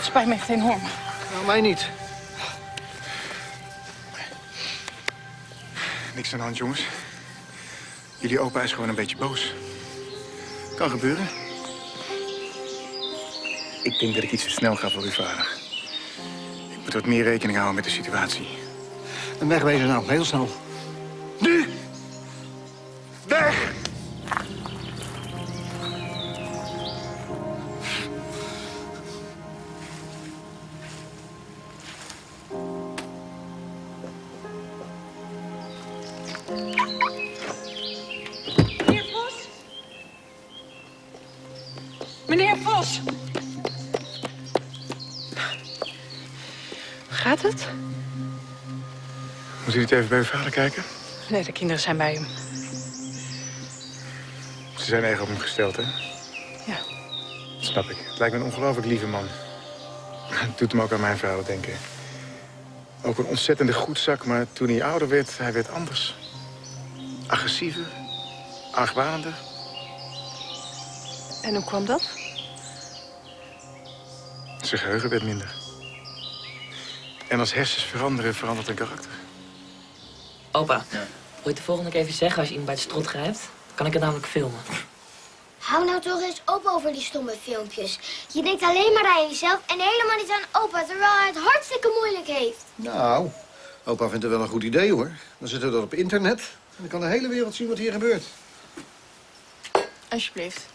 Het spijt me echt enorm. Nou, mij niet. Niks aan de hand, jongens. Jullie opa is gewoon een beetje boos. Kan gebeuren. Ik denk dat ik iets te snel ga voor uw vader. Ik moet wat meer rekening houden met de situatie. En wegwezen nou, heel snel. Nu! Weg! Meneer Vos? Meneer Vos! Gaat het? Moet u niet even bij uw vader kijken? Nee, de kinderen zijn bij hem. Ze zijn erg op hem gesteld, hè? Ja. Dat snap ik. Het lijkt me een ongelooflijk lieve man. Het doet hem ook aan mijn vader denken. Ook een ontzettende goedzak, maar toen hij ouder werd, hij werd anders. Agressiever, argwanender. En hoe kwam dat? Zijn geheugen werd minder. En als hersens veranderen, verandert een karakter. Opa, wil je het de volgende keer even zeggen als je iemand bij de strot grijpt? Dan kan ik het namelijk filmen. Hou nou toch eens op over die stomme filmpjes. Je denkt alleen maar aan jezelf en helemaal niet aan opa, terwijl hij het hartstikke moeilijk heeft. Nou, opa vindt het wel een goed idee, hoor. Dan zetten we dat op internet. En dan kan de hele wereld zien wat hier gebeurt. Alsjeblieft.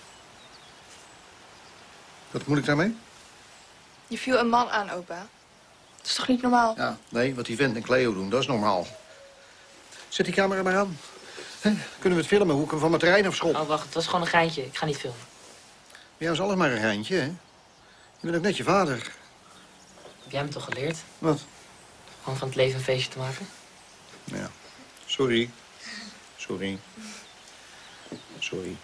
Wat moet ik daarmee? Je viel een man aan, opa. Dat is toch niet normaal? Ja, nee, wat die vent en Cleo doen, dat is normaal. Zet die camera maar aan. Hè? Kunnen we het filmen, hoe ik hem van mijn terrein afschop? Oh, wacht, het was gewoon een geintje. Ik ga niet filmen. Bij jou is alles maar een geintje, hè? Je bent ook net je vader. Heb jij me toch geleerd? Wat? Gewoon van het leven een feestje te maken? Ja. Sorry. Sorry. Sorry.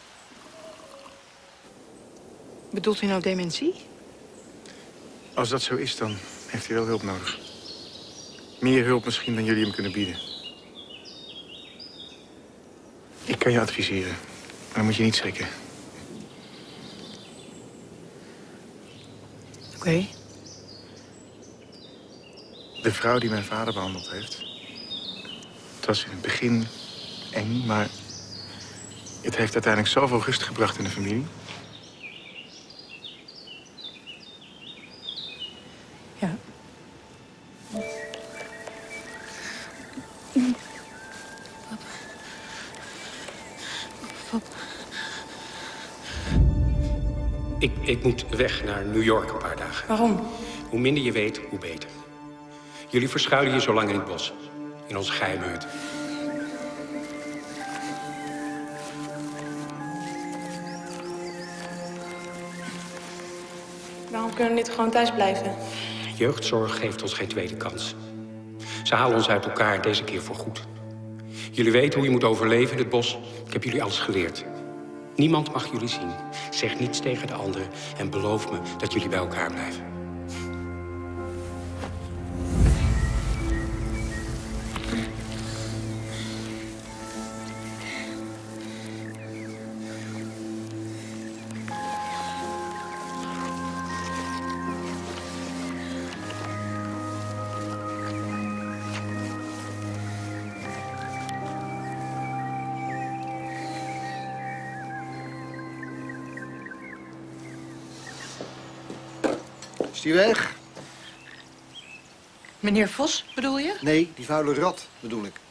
Bedoelt u nou dementie? Als dat zo is, dan heeft hij wel hulp nodig. Meer hulp misschien dan jullie hem kunnen bieden. Ik kan je adviseren, maar dan moet je niet schrikken. Oké. De vrouw die mijn vader behandeld heeft... Het was in het begin eng, maar... Het heeft uiteindelijk zoveel rust gebracht in de familie. Ja. Papa. Ik moet weg naar New York een paar dagen. Waarom? Hoe minder je weet, hoe beter. Jullie verschuilen hier zo lang in het bos. In onze geheime hut. Waarom kunnen we niet gewoon thuis blijven? Jeugdzorg geeft ons geen tweede kans. Ze halen ons uit elkaar, deze keer voorgoed. Jullie weten hoe je moet overleven in het bos. Ik heb jullie alles geleerd. Niemand mag jullie zien. Zeg niets tegen de anderen en beloof me dat jullie bij elkaar blijven. Is die weg? Meneer Vos, bedoel je? Nee, die vuile rat, bedoel ik.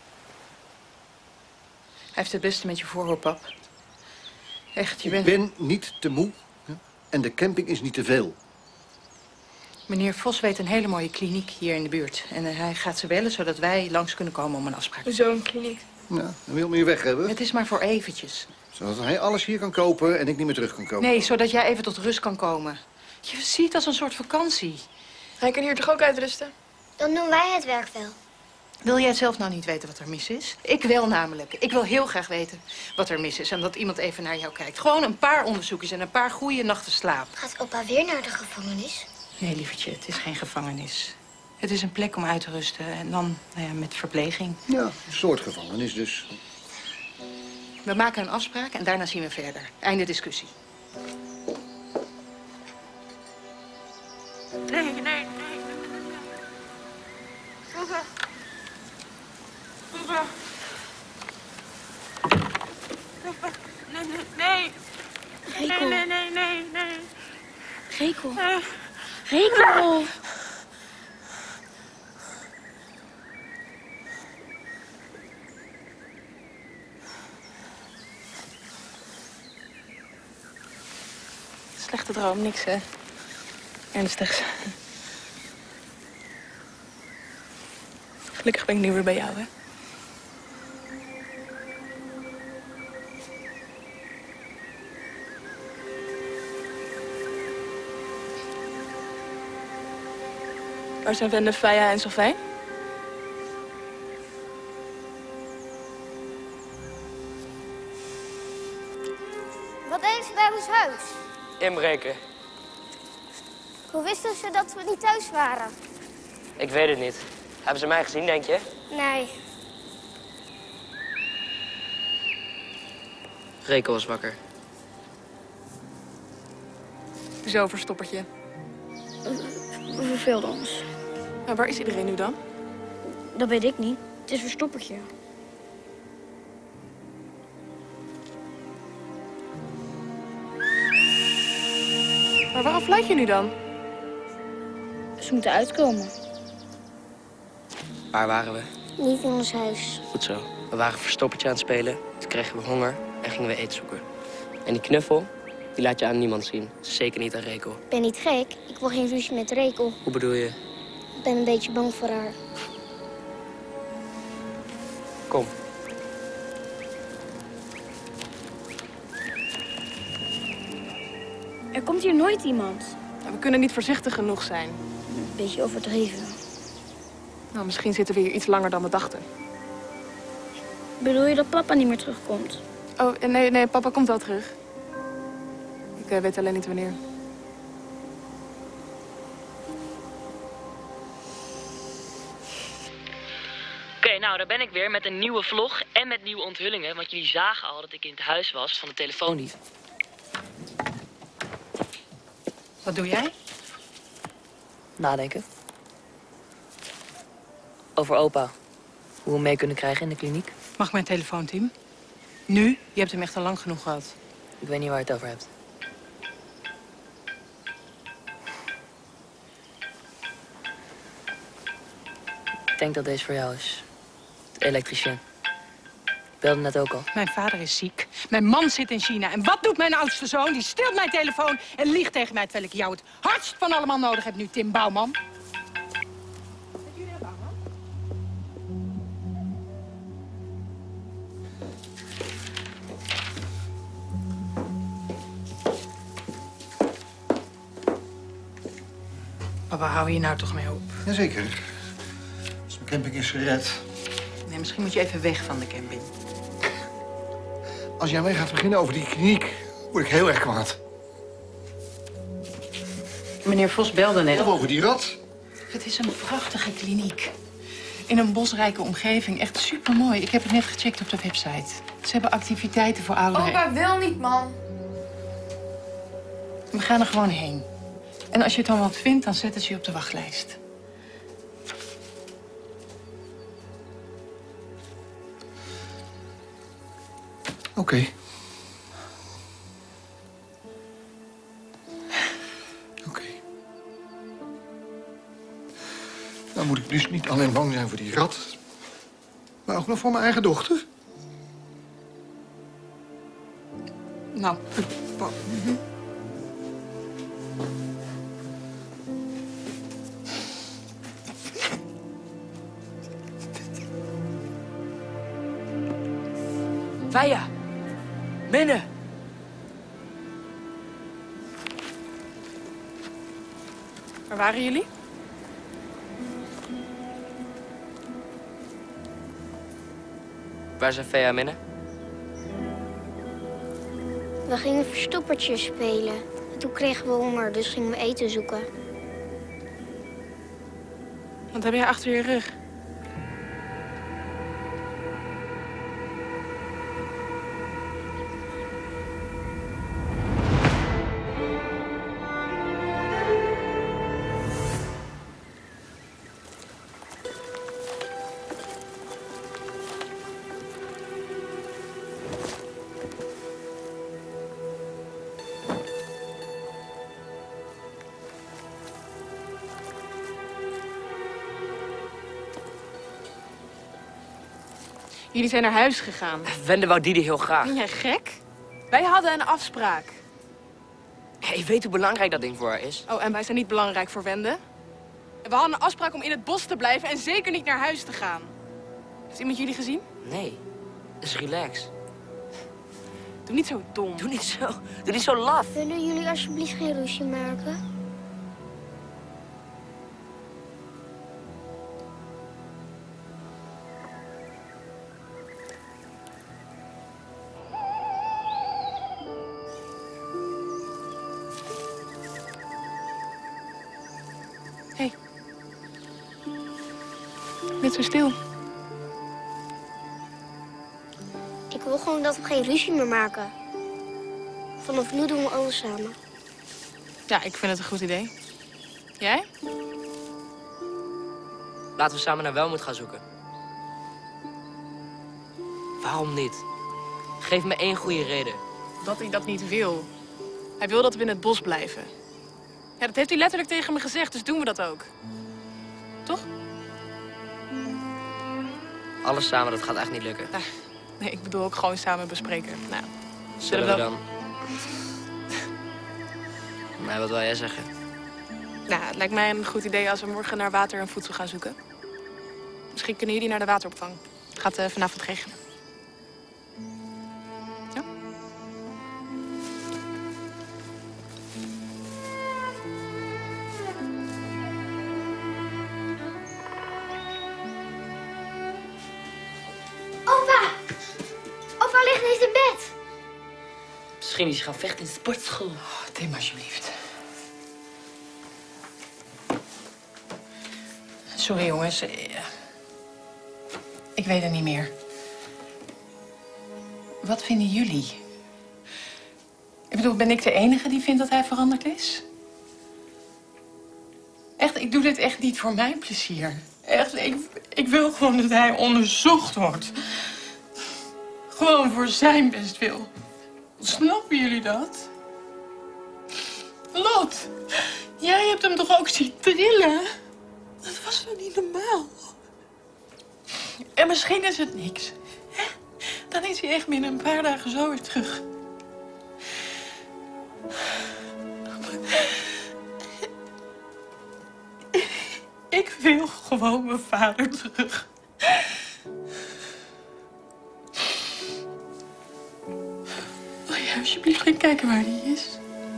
Hij heeft het beste met je voor, hoor, pap. Echt, je Ik bent... ben niet te moe. Hè? En de camping is niet te veel. Meneer Vos weet een hele mooie kliniek hier in de buurt. En hij gaat ze bellen, zodat wij langs kunnen komen om een afspraak te Zo'n kliniek. Nou, dan wil me hier weg hebben. Het is maar voor eventjes. Zodat hij alles hier kan kopen en ik niet meer terug kan komen. Nee, zodat jij even tot rust kan komen. Je ziet het als een soort vakantie. Hij kan hier toch ook uitrusten? Dan doen wij het werk wel. Wil jij zelf nou niet weten wat er mis is? Ik wel namelijk. Ik wil heel graag weten wat er mis is. En dat iemand even naar jou kijkt. Gewoon een paar onderzoekjes en een paar goede nachten slaap. Gaat opa weer naar de gevangenis? Nee, lievertje, het is geen gevangenis. Het is een plek om uit te rusten. En dan nou ja, met verpleging. Ja, een soort gevangenis dus. We maken een afspraak en daarna zien we verder. Einde discussie. Nee. Rekel. Nee. Rekel. Rekel. Slechte droom, niks hè. Ernstigs. Gelukkig ben ik nu weer bij jou, hè. Waar zijn Wende, Faya en Sylvain? Wat deden ze bij ons huis? Inbreken. Hoe wisten ze dat we niet thuis waren? Ik weet het niet. Hebben ze mij gezien, denk je? Nee. Rekel was wakker. Zo, verstoppertje. We verveelden ons. Maar waar is iedereen nu dan? Dat weet ik niet. Het is Verstoppertje. Maar waarom fluit je nu dan? Ze moeten uitkomen. Waar waren we? Niet in ons huis. Goed zo. We waren verstoppertje aan het spelen. Toen kregen we honger en gingen we eten zoeken. En die knuffel, die laat je aan niemand zien. Zeker niet aan Rekel. Ik ben niet gek. Ik wil geen ruzie met Rekel. Hoe bedoel je? Ik ben een beetje bang voor haar. Kom. Er komt hier nooit iemand. Ja, we kunnen niet voorzichtig genoeg zijn. Een beetje overdreven. Nou, misschien zitten we hier iets langer dan we dachten. Bedoel je dat papa niet meer terugkomt? Oh, nee, papa komt wel terug. Ik weet alleen niet wanneer. Oké, nou, daar ben ik weer met een nieuwe vlog en met nieuwe onthullingen. Want jullie zagen al dat ik in het huis was van de telefoondief. Wat doe jij? Nadenken. Over opa. Hoe we hem mee kunnen krijgen in de kliniek. Mag ik mijn telefoon, Tim? Nu? Je hebt hem echt al lang genoeg gehad. Ik weet niet waar je het over hebt. Ik denk dat deze voor jou is. De elektricien. Ik belde net ook al. Mijn vader is ziek. Mijn man zit in China. En wat doet mijn oudste zoon? Die steelt mijn telefoon en liegt tegen mij terwijl ik jou het hardst van allemaal nodig heb nu, Tim Bouwman. Papa, hou hier nou toch mee op? Jazeker. Als mijn camping is gered. Nee, misschien moet je even weg van de camping. Als jij mee gaat beginnen over die kliniek, word ik heel erg kwaad. Meneer Vos belde net. Of over die rat. Het is een prachtige kliniek. In een bosrijke omgeving. Echt supermooi. Ik heb het net gecheckt op de website. Ze hebben activiteiten voor ouderen. Opa wil niet, man. We gaan er gewoon heen. En als je het dan wat vindt, dan zetten ze je op de wachtlijst. Oké. Oké. Nou moet ik dus niet alleen bang zijn voor die rat, maar ook nog voor mijn eigen dochter. Nou, Faya. Minne. Waar waren jullie? Waar zijn Faya en Minne? We gingen verstoppertje spelen. En toen kregen we honger, dus gingen we eten zoeken. Wat heb jij achter je rug? Jullie zijn naar huis gegaan. Wende wou Diede heel graag. Ben jij gek? Wij hadden een afspraak. Je weet hoe belangrijk dat ding voor haar is. Oh, en wij zijn niet belangrijk voor Wende. We hadden een afspraak om in het bos te blijven en zeker niet naar huis te gaan. Heeft iemand jullie gezien? Nee, dus relax. Doe niet zo dom. Doe niet zo laf. Willen jullie alsjeblieft geen ruzie maken? Hé. Net zo stil. Ik wil gewoon dat we geen ruzie meer maken. Vanaf nu doen we alles samen. Ja, ik vind het een goed idee. Jij? Laten we samen naar Welmoed gaan zoeken. Waarom niet? Geef me 1 goede reden. Dat hij dat niet wil. Hij wil dat we in het bos blijven. Ja, dat heeft hij letterlijk tegen me gezegd, dus doen we dat ook. Toch? Alles samen, dat gaat echt niet lukken. Nee, ik bedoel ook gewoon samen bespreken. Nou, Zullen we dan? Nee, wat wil jij zeggen? Nou, het lijkt mij een goed idee als we morgen naar water en voedsel gaan zoeken. Misschien kunnen jullie naar de wateropvang. Het gaat vanavond regenen. Ja? Opa! Opa ligt in zijn bed. Misschien is hij gaan vechten in de sportschool. Tim, alsjeblieft. Sorry, jongens. Ik weet het niet meer. Wat vinden jullie? Ik bedoel, ben ik de enige die vindt dat hij veranderd is? Echt, ik doe dit echt niet voor mijn plezier. Echt, ik wil gewoon dat hij onderzocht wordt. Gewoon voor zijn bestwil. Snappen jullie dat? Lot, jij hebt hem toch ook zien trillen? Dat was toch niet normaal? En misschien is het niks. Hè? Dan is hij echt binnen een paar dagen zo weer terug. Ik wil gewoon mijn vader terug. Wil jij alsjeblieft gaan kijken waar hij is?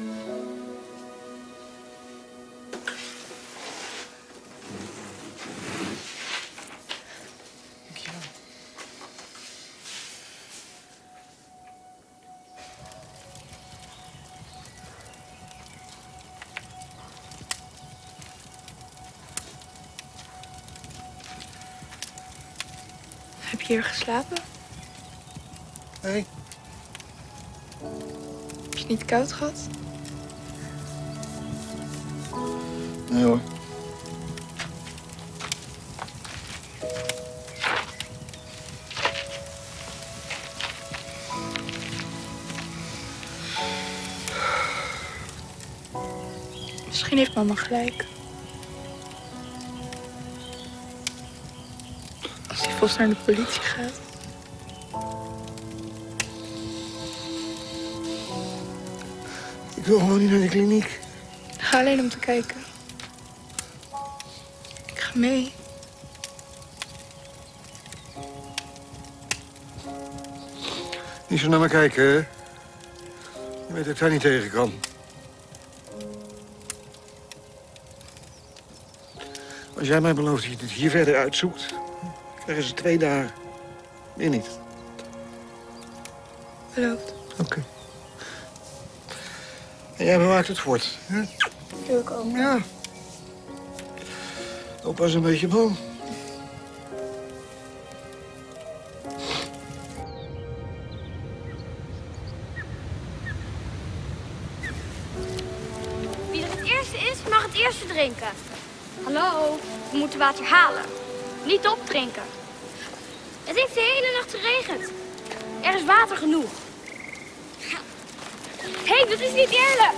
Dankjewel. Heb je hier geslapen? Nee. Heb je het niet koud gehad? Nee hoor. Misschien heeft mama gelijk. Als die Vos naar de politie gaat. Ik wil gewoon niet naar de kliniek. Ga alleen om te kijken. Ik ga mee. Niet zo naar me kijken, hè? Je weet dat ik daar niet tegen kan. Als jij mij belooft dat je het hier verder uitzoekt, krijgen ze 2 dagen. Meer niet. Beloofd. Oké. En jij bewaakt het fort, hè? Doe ik ook. Ja. Opa is een beetje bang. Wie er het eerste is, mag het eerste drinken. Hallo, we moeten water halen. Niet opdrinken. Het heeft de hele nacht geregend. Er is water genoeg. Hé, dat is niet eerlijk.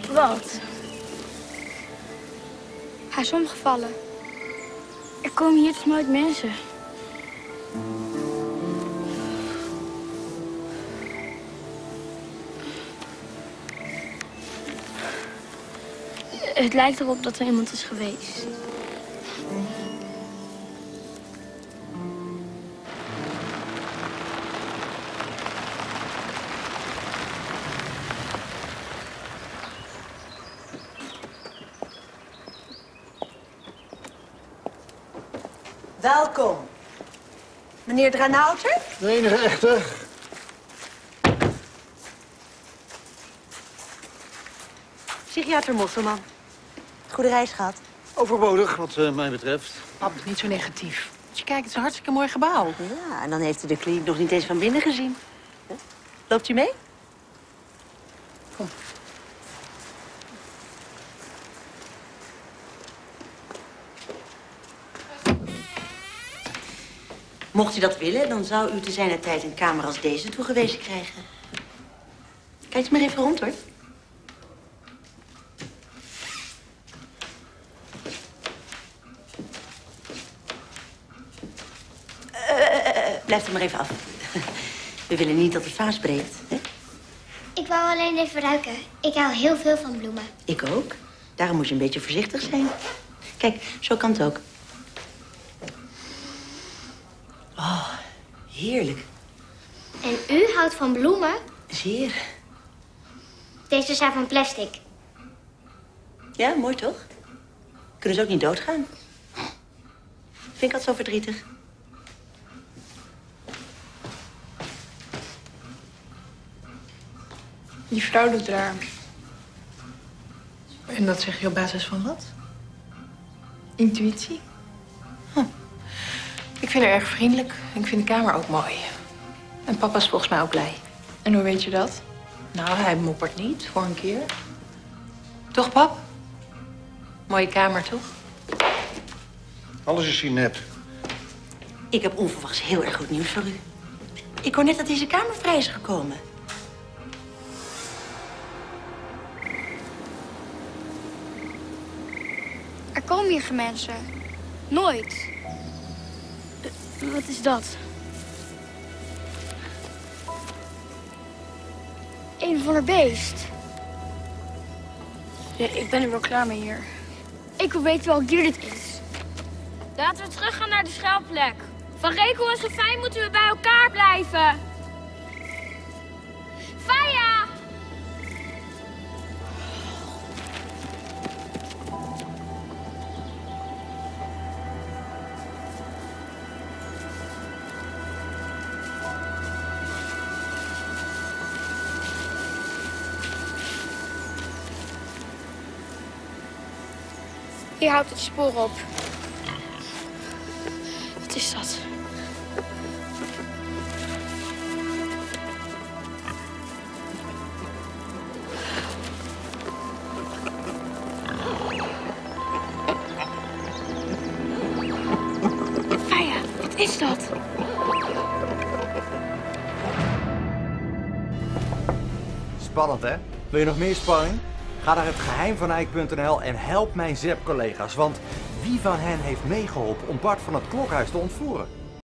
Wat? Hij is omgevallen. Er komen hier toch nooit mensen? Het lijkt erop dat er iemand is geweest. Welkom. Meneer Dranouter? De enige echte. Psychiater Mosselman. Goede reis gehad. Overbodig, wat mij betreft. Pap, niet zo negatief. Als je kijkt, het is een hartstikke mooi gebouw. Ja, en dan heeft u de kliniek nog niet eens van binnen gezien. Loopt u mee? Kom. Mocht u dat willen, dan zou u te zijner tijd een kamer als deze toegewezen krijgen. Kijk eens maar even rond, hoor. Blijf er maar even af. We willen niet dat de vaas breekt, hè? Ik wou alleen even ruiken. Ik hou heel veel van bloemen. Ik ook. Daarom moet je een beetje voorzichtig zijn. Kijk, zo kan het ook. Oh, heerlijk. En u houdt van bloemen? Zeer. Deze zijn van plastic. Ja, mooi toch? Kunnen ze ook niet doodgaan? Vind ik dat zo verdrietig? Die vrouw doet raar. En dat zeg je op basis van wat? Intuïtie? Ik vind haar erg vriendelijk. En ik vind de kamer ook mooi. En papa is volgens mij ook blij. En hoe weet je dat? Nou, hij moppert niet, voor een keer. Toch, pap? Mooie kamer, toch? Alles is hier net. Ik heb onverwachts heel erg goed nieuws voor u. Ik hoor net dat deze kamer vrij is gekomen. Er komen hier geen mensen. Nooit. Wat is dat? Een of ander beest. Ja, ik ben er wel klaar mee hier. Ik wil weten welk dier dit is. Laten we teruggaan naar de schuilplek. Van Rekel en Sofijn moeten we bij elkaar blijven. Faya! Hier houdt het spoor op. Wat is dat? Faya, wat is dat? Spannend, hè? Wil je nog meer sparring? Ga naar hetgeheimvaneik.nl en help mijn ZEP-collega's. Want wie van hen heeft meegeholpen om Bart van het klokhuis te ontvoeren?